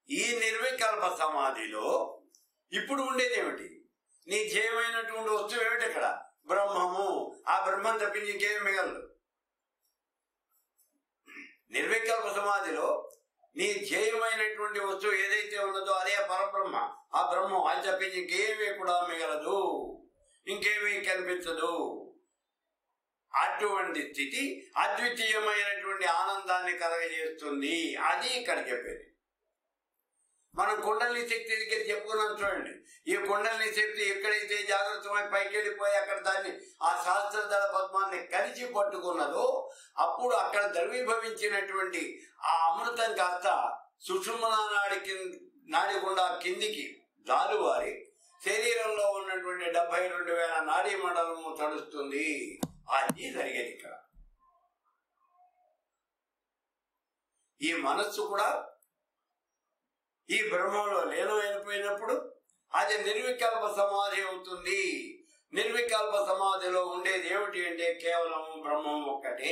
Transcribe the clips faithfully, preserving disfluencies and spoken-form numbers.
ఈ నిర్వికల్ప సమాధిలో ఇప్పుడు ఉండేది ఏమిటి? నీ జయమైనటువంటి వస్తువు ఏమిటి? అక్కడ బ్రహ్మము. ఆ బ్రహ్మం తప్పించి ఇంకేమి మిగలదు. నిర్వికల్ప సమాధిలో నీ జయమైనటువంటి వస్తువు ఏదైతే ఉన్నదో అదే పరబ్రహ్మ, ఆ బ్రహ్మం. అది తప్పించి ఇంకేమీ కూడా మిగలదు, ఇంకేమీ కనిపించదు. అటువంటి స్థితి అద్వితీయమైనటువంటి ఆనందాన్ని కలగజేస్తుంది. అది ఇక్కడ చెప్పేది. మనం కుండలిని శక్తి దగ్గర చెప్పుకున్నాం చూడండి. ఈ కుండలిని శక్తి ఎక్కడైతే జాగ్రత్తమై పైకి వెళ్ళిపోయి అక్కడ దాన్ని ఆ శాస్త్రదళ పద్మాన్ని కలిసి పట్టుకున్నదో అప్పుడు అక్కడ ద్రవీభవించినటువంటి ఆ అమృతం కాస్త సుషుమ్న నాడి నాడి గుండా కిందికి జాలువారి శరీరంలో ఉన్నటువంటి డెబ్బై రెండు వేల నాడీ మండలము తడుస్తుంది. అది జరిగేది ఇక్కడ. ఈ మనస్సు కూడా ఈ బ్రహ్మంలో లీనమైపోయినప్పుడు అది నిర్వికల్ప సమాధి అవుతుంది. నిర్వికల్ప సమాధిలో ఉండేది ఏమిటి అంటే కేవలం బ్రహ్మం ఒక్కటే.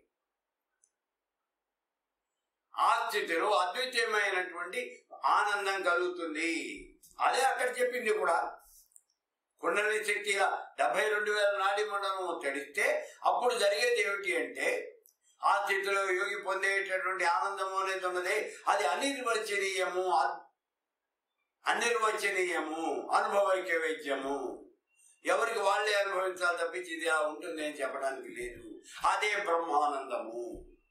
ఆ స్థితిలో అద్వితీయమైనటువంటి ఆనందం కలుగుతుంది. అదే అక్కడ చెప్పింది కూడా. కుండలిని శక్తి డెబ్బై రెండు వేల నాడీ మండలం తెడిస్తే అప్పుడు జరిగేది ఏమిటి అంటే ఆ స్థితిలో యోగి పొందేటటువంటి ఆనందము అనేది ఉన్నది. అది అనిర్వచనీయము, అనిర్వచనీయము, అనుభవైక్య వైద్యము. ఎవరికి వాళ్ళే అనుభవించాలి తప్పించి ఇది ఇలా ఉంటుంది అని చెప్పడానికి లేదు. అదే బ్రహ్మానందము.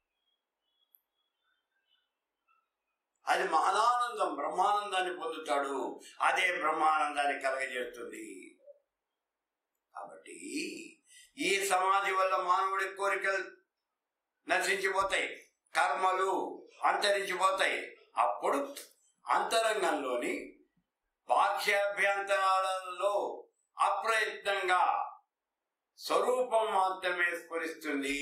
అది మహానందం. బ్రహ్మానందాన్ని పొందుతాడు. అదే బ్రహ్మానందాన్ని కలగజేస్తుంది. కాబట్టి ఈ సమాధి వల్ల మానవుడి కోరికలు నశించిపోతాయి, కర్మలు అంతరించిపోతాయి. అప్పుడు అంతరంగంలోని బాహ్యాభ్యంతరాలలో అప్రయత్నంగా స్వరూపం మాత్రమే స్ఫురిస్తుంది.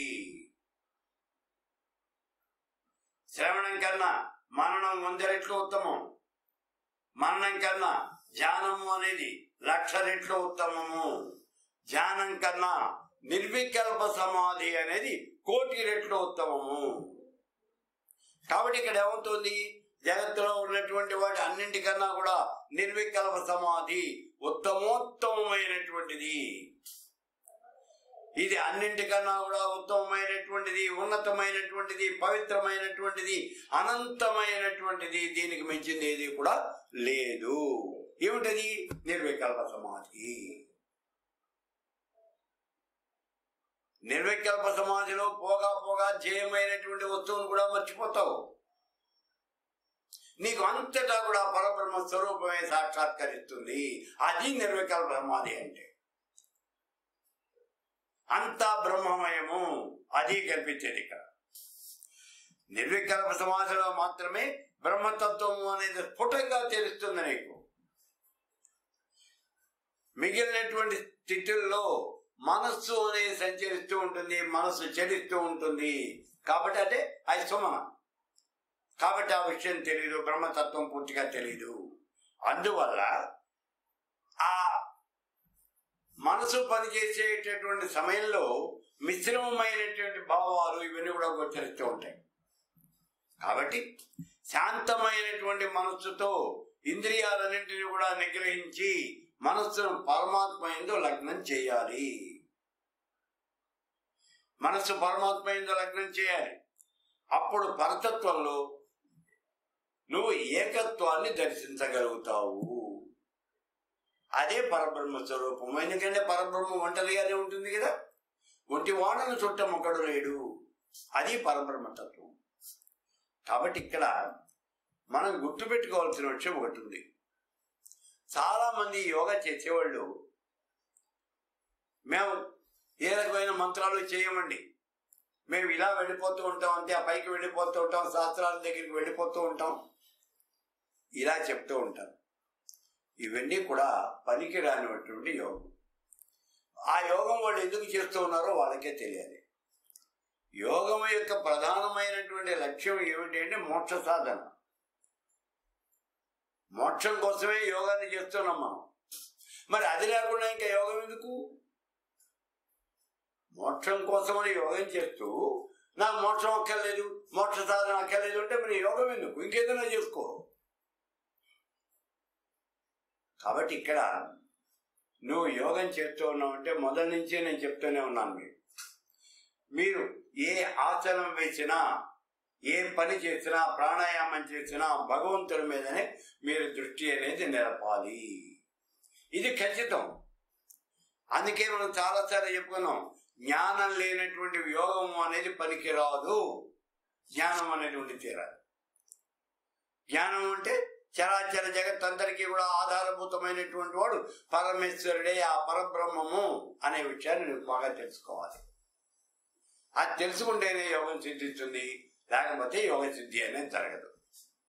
శ్రవణం కన్నా మననం వంద రెట్లు ఉత్తమం. మననం కన్నా ధ్యానము అనేది లక్ష రెట్లు ఉత్తమము. ధ్యానం కన్నా నిర్వికల్ప సమాధి అనేది కోటి రెట్లు ఉత్తమము. కాబట్టి ఇక్కడ ఏమవుతుంది? జగత్తులో ఉన్నటువంటి వాటి అన్నింటికన్నా కూడా నిర్వికల్ప సమాధి ఉత్తమోత్తమైనటువంటిది. ఇది అన్నింటికన్నా కూడా ఉత్తమమైనటువంటిది, ఉన్నతమైనటువంటిది, పవిత్రమైనటువంటిది, అనంతమైనటువంటిది. దీనికి మించింది ఏది కూడా లేదు. ఏమిటది? నిర్వికల్ప సమాధి. నిర్వికల్ప సమాధిలో పోగా పోగా జయమైనటువంటి వస్తువును కూడా మర్చిపోతావు. నీకు అంతటా కూడా పరబ్రహ్మ స్వరూపమే సాక్షాత్కరిస్తుంది. అది నిర్వికల్ప సమాధి అంటే. అంతా బ్రహ్మమయము. అది కల్పించేది ఇక్కడ. నిర్వికల్ప సమాధిలో మాత్రమే బ్రహ్మతత్వము అనేది స్ఫుటంగా తెలుస్తుంది నీకు. మిగిలినటువంటి స్థితుల్లో మనస్సు అనేది సంచరిస్తూ ఉంటుంది, మనస్సు చెడిస్తూ ఉంటుంది. కాబట్టి అదే ఐశ్వమన. కాబట్టి ఆ విషయం తెలియదు, బ్రహ్మతత్వం పూర్తిగా తెలియదు. అందువల్ల ఆ మనసు పనిచేసేటటువంటి సమయంలో మిశ్రమమైనటువంటి భావాలు ఇవన్నీ కూడా గోచరిస్తూ ఉంటాయి. కాబట్టి శాంతమైనటువంటి మనస్సుతో ఇంద్రియాలన్నింటినీ కూడా నిగ్రహించి మనస్సును పరమాత్మ యందు లగ్నం చేయాలి. మనస్సు పరమాత్మ యందు లగ్నం చేయాలి. అప్పుడు పరతత్వంలో నువ్వు ఏకత్వాన్ని దర్శించగలుగుతావు. అదే పరబ్రహ్మ స్వరూపం. ఎందుకంటే పరబ్రహ్మ ఒంటరిగానే ఉంటుంది కదా. ఒంటి వాడను చుట్టం ఒకడు లేడు. అది పరబ్రహ్మతత్వం. కాబట్టి ఇక్కడ మనం గుర్తుపెట్టుకోవాల్సిన విషయం ఒకటి ఉంది. చాలా మంది యోగా చేసేవాళ్ళు మేము ఏ రకమైన మంత్రాలు చేయమండి, మేము ఇలా వెళ్ళిపోతూ ఉంటాం, అంతే ఆ పైకి వెళ్ళిపోతూ ఉంటాం, శాస్త్రాల దగ్గరికి వెళ్ళిపోతూ ఉంటాం, ఇలా చెప్తూ ఉంటారు. ఇవన్నీ కూడా పనికి రానిటువంటి యోగం. ఆ యోగం వాళ్ళు ఎందుకు చేస్తూ ఉన్నారో వాళ్ళకే తెలియాలి. యోగం యొక్క ప్రధానమైనటువంటి లక్ష్యం ఏమిటి అంటే మోక్ష సాధన. మోక్షం కోసమే యోగాన్ని చేస్తున్నాం మనం. మరి అది లేకుండా ఇంకా యోగం ఎందుకు? మోక్షం కోసమని యోగం చేస్తూ నాకు మోక్షం అక్కర్లేదు, మోక్ష సాధన అక్కర్లేదు అంటే మరి యోగం ఎందుకు? ఇంకేదైనా చేసుకో. కాబట్టి ఇక్కడ నువ్వు యోగం చేస్తూ ఉన్నావు అంటే మొదటి నుంచే నేను చెప్తూనే ఉన్నాను. మీరు మీరు ఏ ఆసనం వేసినా, ఏ పని చేసినా, ప్రాణాయామం చేసినా భగవంతుడి మీదనే మీరు దృష్టి అనేది నిలపాలి. ఇది ఖచ్చితం. అందుకే మనం చాలాసార్లు చెప్పుకున్నాం, జ్ఞానం లేనటువంటి యోగం అనేది పనికిరాదు. జ్ఞానం అనేది ఉండి తీరాలి. జ్ఞానం అంటే చరాచర జగత్ అందరికీ కూడా ఆధారభూతమైనటువంటి వాడు పరమేశ్వరుడే, ఆ పరబ్రహ్మము అనే విషయాన్ని నువ్వు బాగా తెలుసుకోవాలి. అది తెలుసుకుంటేనే యోగం సిద్ధిస్తుంది, లేకపోతే యోగ సిద్ధి అనేది జరగదు.